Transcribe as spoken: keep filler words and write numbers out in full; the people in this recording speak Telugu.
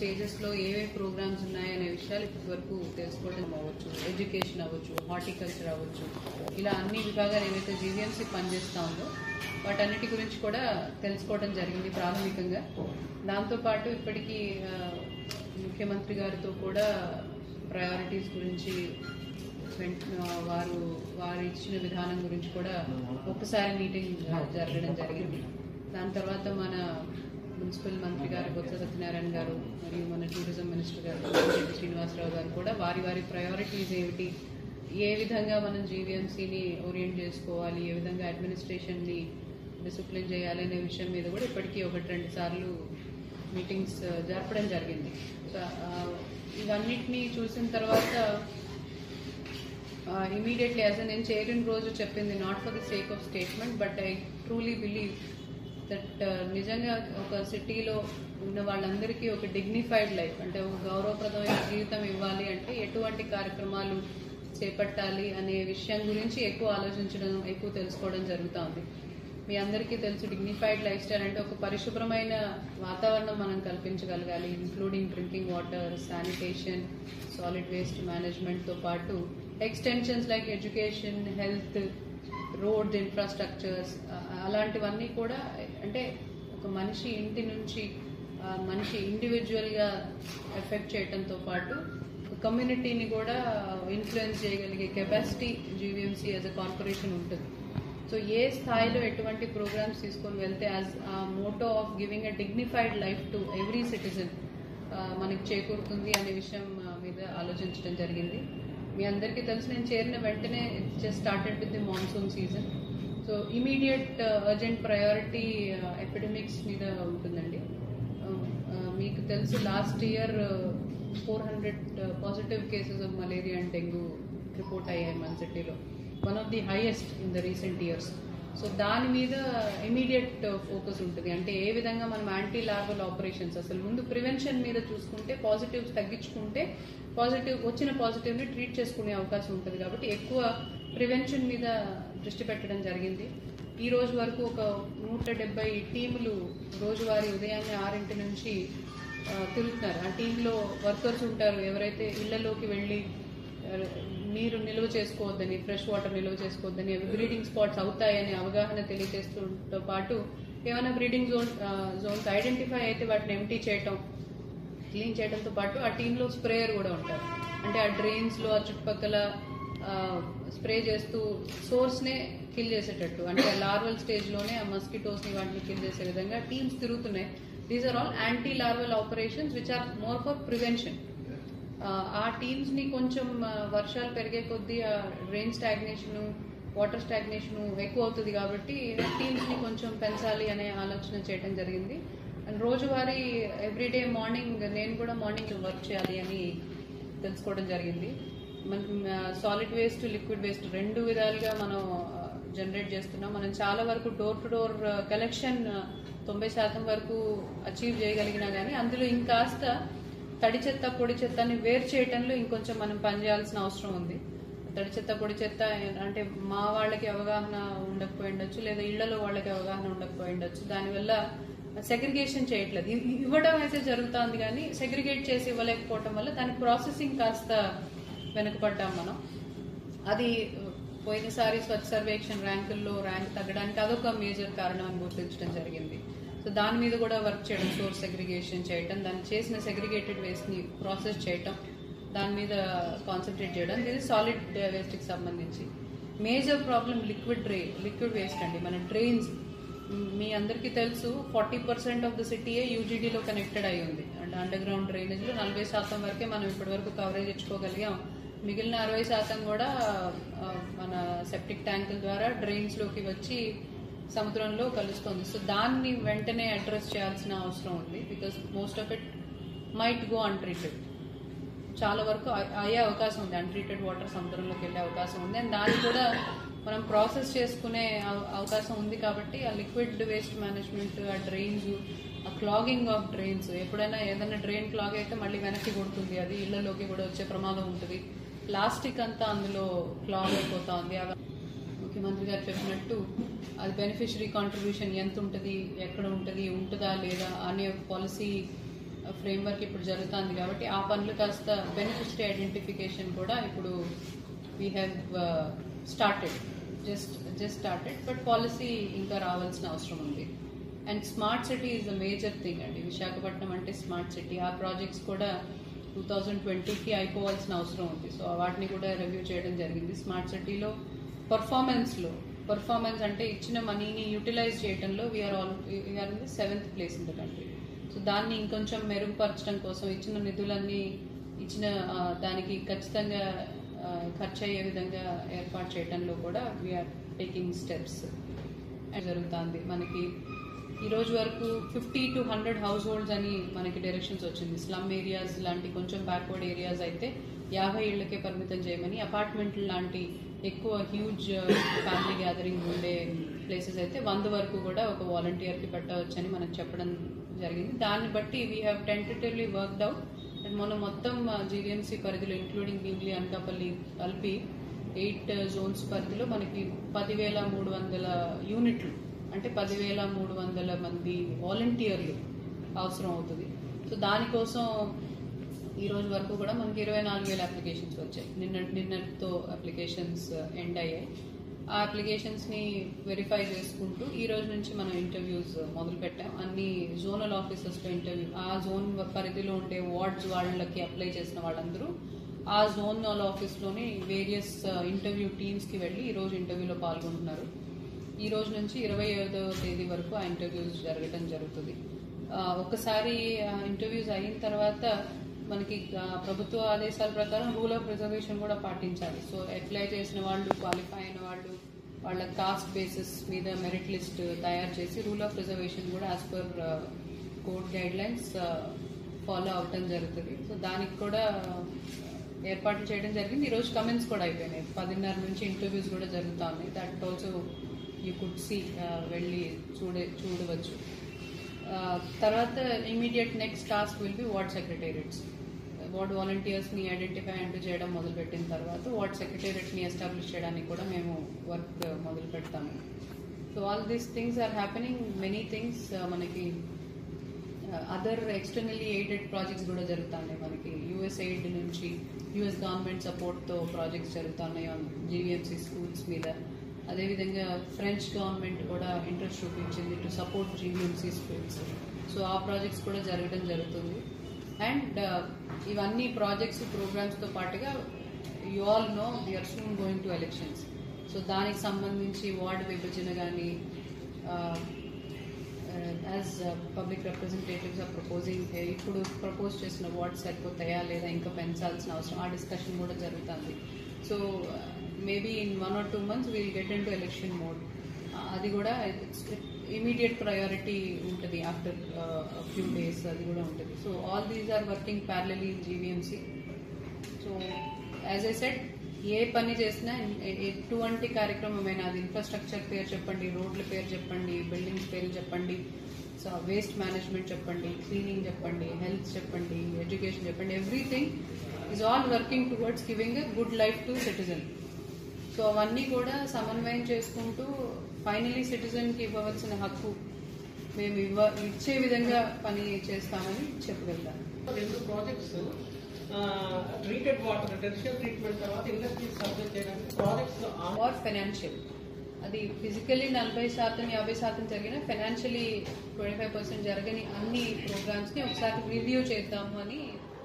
స్టేజెస్లో ఏవే ప్రోగ్రామ్స్ ఉన్నాయనే విషయాలు ఇప్పటి వరకు తెలుసుకోవడం అవ్వచ్చు, ఎడ్యుకేషన్ అవ్వచ్చు, హార్టికల్చర్ అవ్వచ్చు, ఇలా అన్ని విభాగాలు ఏవైతే జీవీఎంసీ పనిచేస్తూ ఉందో వాటన్నిటి గురించి కూడా తెలుసుకోవడం జరిగింది ప్రాథమికంగా. దాంతోపాటు ఇప్పటికీ ముఖ్యమంత్రి గారితో కూడా ప్రయారిటీస్ గురించి వారు వారు ఇచ్చిన విధానం గురించి కూడా ఒక్కసారి మీటింగ్ జరగడం జరిగింది. దాని తర్వాత మన మున్సిపల్ మంత్రి గారు బొత్స సత్యనారాయణ గారు మరియు మన టూరిజం మినిస్టర్ గారు శ్రీనివాసరావు గారు కూడా వారి వారి ప్రయారిటీస్ ఏమిటి, ఏ విధంగా మనం జీవీఎంసీని ఓరియంట్ చేసుకోవాలి, ఏ విధంగా అడ్మినిస్ట్రేషన్ని డిసిప్లిన్ చేయాలి అనే విషయం మీద కూడా ఇప్పటికీ ఒకటి రెండు సార్లు మీటింగ్స్ జరపడం జరిగింది. ఇవన్నిటినీ చూసిన తర్వాత ఇమీడియట్లీ యాజ్ నేను చేరిన రోజు చెప్పింది, not for the sake of statement but I truly believe that నిజంగా ఒక సిటీలో ఉన్న వాళ్ళందరికీ ఒక డిగ్నిఫైడ్ లైఫ్ అంటే ఒక గౌరవప్రదమైన జీవితం ఇవ్వాలి అంటే ఎటువంటి కార్యక్రమాలు చేపట్టాలి అనే విషయం గురించి ఎక్కువ ఆలోచించడం, ఎక్కువ తెలుసుకోవడం జరుగుతుంది. మీ అందరికీ తెలుసు, డిగ్నిఫైడ్ లైఫ్ స్టైల్ అంటే ఒక పరిశుభ్రమైన వాతావరణం మనం కల్పించగలగాలి, including drinking water, sanitation, solid waste మేనేజ్మెంట్తో పాటు extensions like education, health, roads, infrastructures, అలాంటివన్నీ కూడా అంటే ఒక మనిషి ఇంటి నుంచి మనిషి ఇండివిజువల్గా ఎఫెక్ట్ చేయడంతో పాటు కమ్యూనిటీని కూడా ఇన్ఫ్లుయెన్స్ చేయగలిగే capacity GVMC as a corporation ఉంటుంది. సో ఏ స్థాయిలో ఎటువంటి ప్రోగ్రామ్స్ తీసుకొని వెళ్తే as motto of giving a dignified life to every citizen మనకి చేకూరుతుంది అనే విషయం మీద ఆలోచించడం జరిగింది. మీ అందరికీ తెలుసు, నేను చేరిన వెంటనే just started with the monsoon season. So immediate urgent priority epidemics మీద ఉంటుందండి. మీకు తెలుసు, last year four hundred positive cases of malaria and dengue report అయ్యాయి మన సిటీలో, one of the highest in the recent years. So దాని మీద ఇమీడియట్ ఫోకస్ ఉంటుంది. అంటే ఏ విధంగా మనం యాంటీ లార్వల్ ఆపరేషన్స్, అసలు ముందు ప్రివెన్షన్ మీద చూసుకుంటే పాజిటివ్స్ తగ్గించుకుంటే పాజిటివ్ వచ్చిన పాజిటివ్ని ట్రీట్ చేసుకునే అవకాశం ఉంటుంది. కాబట్టి ఎక్కువ ప్రివెన్షన్ మీద దృష్టి పెట్టడం జరిగింది. ఈ రోజు వరకు ఒక నూట డెబ్బై టీములు రోజువారీ ఉదయాన్నే ఆరింటి నుంచి తిరుగుతున్నారు. ఆ టీంలో వర్కర్స్ ఉంటారు, ఎవరైతే ఇళ్లలోకి వెళ్ళి నీరు నిల్వ చేసుకోవద్దని, ఫ్రెష్ వాటర్ నిల్వ చేసుకోవద్దని, అవి బ్రీడింగ్ స్పాట్స్ అవుతాయని అవగాహన తెలియజేస్తూతో పాటు ఏమైనా బ్రీడింగ్ జోన్ జోన్స్ ఐడెంటిఫై అయితే వాటిని ఎంటీ చేయటం, క్లీన్ చేయడంతో పాటు ఆ టీంలో స్ప్రేయర్ కూడా ఉంటారు. అంటే ఆ డ్రైన్స్లో ఆ చుట్టుపక్కల స్ప్రే చేస్తూ సోర్స్నే కిల్ చేసేటట్టు, అంటే ఆ లార్వల్ స్టేజ్లోనే ఆ మస్కిటోస్ని వాటిని కిల్ చేసే విధంగా టీమ్స్ తిరుగుతున్నాయి. These are all anti larval operations which are more for prevention. ఆ టీమ్స్ని కొంచెం వర్షాలు పెరిగే కొద్దీ ఆ రెయిన్ స్టాగ్నేషను, వాటర్ స్టాగ్నేషను ఎక్కువ అవుతుంది కాబట్టి టీమ్స్ని కొంచెం పెంచాలి అనే ఆలోచన చేయడం జరిగింది. అండ్ రోజువారీ ఎవ్రీడే మార్నింగ్ నేను కూడా మార్నింగ్ వర్క్ చేయాలి అని తెలుసుకోవడం జరిగింది. మన సాలిడ్ వేస్ట్, లిక్విడ్ వేస్ట్ రెండు విధాలుగా మనం జనరేట్ చేస్తున్నాం. మనం చాలా వరకు డోర్ టు డోర్ కలెక్షన్ తొంభై శాతం వరకు అచీవ్ చేయగలిగినా కానీ అందులో ఇంకాస్త తడి చెత్త, పొడి చెత్తని వేరు చేయటంలో ఇంకొంచెం మనం పనిచేయాల్సిన అవసరం ఉంది. తడి చెత్త, పొడి చెత్త అంటే మా వాళ్ళకి అవగాహన ఉండకపోయి ఉండొచ్చు, లేదా ఇళ్లలో వాళ్ళకి అవగాహన ఉండకపోయి ఉండొచ్చు. దానివల్ల సెగ్రిగేషన్ చేయట్లేదు, ఇవ్వడం అయితే జరుగుతుంది కానీ సెగ్రిగేట్ చేసి ఇవ్వలేకపోవటం వల్ల దాని ప్రాసెసింగ్ కాస్త వెనుకపడ్డాం మనం. అది పోయినసారి స్వచ్ఛ సర్వేక్షణ ర్యాంకుల్లో ర్యాంక్ తగ్గడానికి అదొక మేజర్ కారణం అని గుర్తించడం జరిగింది. సో దాని మీద కూడా వర్క్ చేయడం, సోర్స్ సెగ్రిగేషన్ చేయడం, దాన్ని చేసిన సెగ్రిగేటెడ్ వేస్ట్ని ప్రాసెస్ చేయటం, దాని మీద కాన్సన్ట్రేట్ చేయడం. ఇది సాలిడ్ వేస్ట్కి సంబంధించి. Major problem liquid dry liquid waste అండి. మన డ్రైన్స్ మీ అందరికీ తెలుసు, ఫార్టీ పర్సెంట్ ఆఫ్ ద సిటీయే యూజీడీలో కనెక్టెడ్ అయి ఉంది. అంటే అండర్ గ్రౌండ్ డ్రైనేజ్లో నలభై శాతం వరకే మనం ఇప్పటి వరకు కవరేజ్ ఇచ్చుకోగలిగాం. మిగిలిన అరవై శాతం కూడా మన సెప్టిక్ ట్యాంకుల ద్వారా డ్రైన్స్లోకి వచ్చి సముద్రంలో కలుస్తుంది. సో దాన్ని వెంటనే అడ్రస్ చేయాల్సిన అవసరం ఉంది. Because most of it might go untreated. చాలా వరకు అయ్యే అవకాశం ఉంది, అన్ట్రీటెడ్ వాటర్ సముద్రంలోకి వెళ్ళే అవకాశం ఉంది. అండ్ దాన్ని కూడా మనం ప్రాసెస్ చేసుకునే అవకాశం ఉంది. కాబట్టి ఆ లిక్విడ్ వేస్ట్ మేనేజ్మెంట్, ఆ డ్రైన్స్, ఆ క్లాగింగ్ ఆఫ్ డ్రైన్స్, ఎప్పుడైనా ఏదైనా డ్రైన్ క్లాగ్ అయితే మళ్ళీ వెనక్కి కొడుతుంది, అది ఇళ్లలోకి కూడా వచ్చే ప్రమాదం ఉంటుంది. ప్లాస్టిక్ అంతా అందులో క్లాగ్ అయిపోతా ఉంది. ముఖ్యమంత్రి గారు చెప్పినట్టు అది బెనిఫిషరీ కాంట్రిబ్యూషన్ ఎంత ఉంటుంది, ఎక్కడ ఉంటుంది, ఉంటుందా లేదా అనే పాలసీ ఫ్రేమ్వర్క్ ఇప్పుడు జరుగుతుంది కాబట్టి ఆ పనులు కాస్త బెనిఫిషరీ ఐడెంటిఫికేషన్ కూడా ఇప్పుడు we have started just just started but policy ఇంకా రావాల్సిన అవసరం ఉంది. And smart city is a major thing అండి. విశాఖపట్నం అంటే స్మార్ట్ సిటీ. ఆ ప్రాజెక్ట్స్ కూడా టూ థౌజండ్ ట్వంటీకి అయిపోవాల్సిన అవసరం ఉంది. సో వాటిని కూడా రివ్యూ చేయడం జరిగింది. స్మార్ట్ సిటీలో పర్ఫార్మెన్స్లో పర్ఫార్మెన్స్ అంటే ఇచ్చిన మనీని యూటిలైజ్ చేయడంలో we're all we're in the seventh place in the country. So దాన్ని ఇంకొంచెం మెరుగుపరచడం కోసం ఇచ్చిన నిధులన్నీ ఇచ్చిన దానికి ఖచ్చితంగా ఖర్చు అయ్యే విధంగా ఏర్పాటు చేయడంలో కూడా వీఆర్ టేకింగ్ స్టెప్స్ జరుగుతుంది. మనకి ఈ రోజు వరకు fifty two hundred households అని మనకి డైరెక్షన్స్ వచ్చింది. స్లమ్ ఏరియాస్ లాంటి కొంచెం బ్యాక్వర్డ్ ఏరియాస్ అయితే యాభై ఏళ్లకే పరిమితం చేయమని, అపార్ట్మెంట్ లాంటి ఎక్కువ హ్యూజ్ ఫ్యామిలీ గ్యాదరింగ్ ఉండే ప్లేసెస్ అయితే వంద వరకు కూడా ఒక వాలంటీర్కి పెట్టవచ్చని మనకు చెప్పడం జరిగింది. దాన్ని బట్టి we have tentatively worked out and మనం మొత్తం జీవీఎంసీ పరిధిలో ఇంక్లూడింగ్ భీమిలి, అనకాపల్లి కలిపి ఎయిట్ జోన్స్ పరిధిలో మనకి పదివేల మూడు వందల యూనిట్లు అంటే పదివేల మూడు వందల మంది వాలంటీర్లు అవసరం అవుతుంది. సో దానికోసం ఈ రోజు వరకు కూడా మనకి ఇరవై నాలుగు వేల అప్లికేషన్స్ వచ్చాయి. నిన్న నిన్నటితో అప్లికేషన్స్ ఎండ్ అయ్యాయి. ఆ అప్లికేషన్స్ని వెరిఫై చేసుకుంటూ ఈ రోజు నుంచి మనం ఇంటర్వ్యూస్ మొదలు పెట్టాం. అన్ని జోనల్ ఆఫీసర్స్లో ఇంటర్వ్యూ, ఆ జోన్ పరిధిలో ఉండే వార్డ్స్ వాళ్ళకి అప్లై చేసిన వాళ్ళందరూ ఆ జోనల్ ఆఫీస్లోని వేరియస్ ఇంటర్వ్యూ టీమ్స్కి వెళ్ళి ఈరోజు ఇంటర్వ్యూలో పాల్గొంటున్నారు. ఈ రోజు నుంచి ఇరవై ఐదవ తేదీ వరకు ఆ ఇంటర్వ్యూస్ జరగడం జరుగుతుంది. ఒకసారి ఇంటర్వ్యూస్ అయిన తర్వాత మనకి ప్రభుత్వ ఆదేశాల ప్రకారం రూల్ ఆఫ్ రిజర్వేషన్ కూడా పాటించాలి. సో అప్లై చేసిన వాళ్ళు, క్వాలిఫై అయిన వాళ్ళు వాళ్ళ కాస్ట్ బేసిస్ మీద మెరిట్ లిస్ట్ తయారు చేసి రూల్ ఆఫ్ రిజర్వేషన్ కూడా as per court guidelines follow అవటం జరుగుతుంది. సో దానికి కూడా ఏర్పాట్లు చేయడం జరిగింది. ఈరోజు కమెంట్స్ కూడా అయిపోయినాయి. పదిన్నర నుంచి ఇంటర్వ్యూస్ కూడా జరుగుతూ ఉన్నాయి. That also you could see వెళ్ళి చూడే చూడవచ్చు. తర్వాత immediate next task will be ward secretariats. Ward వాలంటీర్స్ని ఐడెంటిఫై అంటూ చేయడం మొదలుపెట్టిన తర్వాత వార్డ్ సెక్రటేరియట్ని ఎస్టాబ్లిష్ చేయడానికి కూడా మేము వర్క్ మొదలు పెడతాము. So all these things are happening. Many things మనకి అదర్ ఎక్స్టర్నల్లీ ఎయిడెడ్ ప్రాజెక్ట్స్ కూడా జరుగుతున్నాయి. మనకి యూఎస్ ఎయిడ్ నుంచి యూఎస్ గవర్నమెంట్ సపోర్ట్తో ప్రాజెక్ట్స్ జరుగుతున్నాయి ఆన్ జీవీఎంసీ స్కూల్స్ మీద. అదేవిధంగా ఫ్రెంచ్ గవర్నమెంట్ కూడా ఇంట్రెస్ట్ చూపించింది to support GVMC schools. So ఆ ప్రాజెక్ట్స్ కూడా జరగడం జరుగుతుంది. అండ్ ఇవన్నీ ప్రాజెక్ట్స్ ప్రోగ్రామ్స్తో పాటుగా you all know we're soon going to elections. So దానికి సంబంధించి వార్డు విభజన కానీ as public representatives are proposing ఇప్పుడు ప్రపోజ్ చేసిన వార్డ్స్ సరిపోతాయా లేదా ఇంకా పెంచాల్సిన అవసరం, ఆ డిస్కషన్ కూడా జరుగుతుంది. So maybe in one or two months we'll get in to election mode. అది కూడా ఇమీడియట్ ప్రయారిటీ ఉంటుంది. ఆఫ్టర్ ఫ్యూ డేస్ అది కూడా ఉంటుంది. So all these are working parallelly in GVMC. So as I said, ఏ పని చేసినా ఎటువంటి కార్యక్రమమైనా అది ఇన్ఫ్రాస్ట్రక్చర్ పేరు చెప్పండి, రోడ్ల పేరు చెప్పండి, బిల్డింగ్స్ పేరు చెప్పండి, సో వేస్ట్ మేనేజ్మెంట్ చెప్పండి, క్లీనింగ్ చెప్పండి, హెల్త్ చెప్పండి, ఎడ్యుకేషన్ చెప్పండి, everything is all working towards giving a good life to citizen. So అవన్నీ కూడా సమన్వయం చేసుకుంటూ ఫైనలీ సిటిజన్కి ఇవ్వవలసిన హక్కు మేము ఇవ్వ ఇచ్చే విధంగా పని చేస్తామని చెప్పగలుగుతాను. రెండు projects treated water tertiary treatment తర్వాత ఇండస్ట్రీ సబ్జెక్ట్ చేయడానికి ప్రాజెక్ట్స్ ఆర్ ఫైనాన్షియల్, అది ఫిజికల్లీ నలభై శాతం యాభై శాతం జరిగిన ఫైనాన్షియలీ ట్వంటీ ఫైవ్ పర్సెంట్ జరగని అన్ని ప్రోగ్రామ్స్ని ఒకసారి రివ్యూ చేద్దాము అని